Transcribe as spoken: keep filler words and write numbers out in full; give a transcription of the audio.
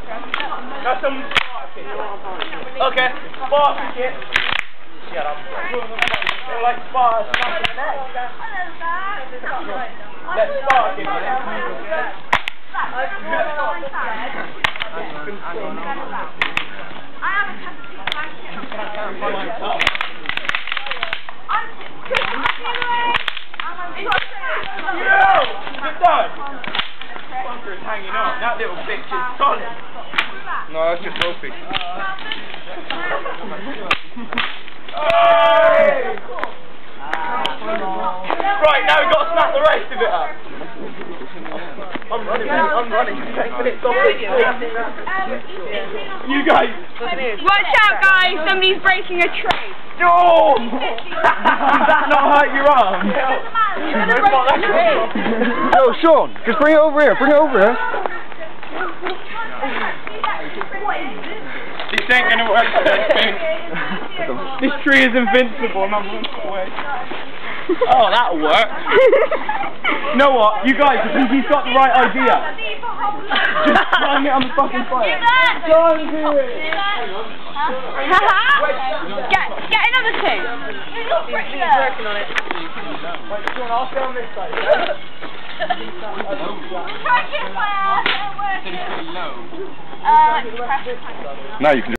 That's some Sparta kit. Okay, Sparta kit. Yeah, that's they're like Sparta smashing the net. Let's Sparta kit. I have a custody Yo! Good done! Bunker is hanging on. That little bitch is solid. No, that's just Sophie. Hey! Right, now we've got to snap the rest of it up. I'm running, I'm running. ten minutes off this. You guys. Watch out, guys! Somebody's breaking a tray. No! Does that not hurt your arm? Yo, Sean, just bring it over here. Bring it over here. This ain't gonna work. This tree is invincible and I'm running away. Oh, that'll work. You know what? You guys, I think he's got the right idea. Just throwing it on the fucking fire. Don't do it. get, get another two. He's working on it. Wait, Sean, I'll stay on this side. Try and get fire. Now you can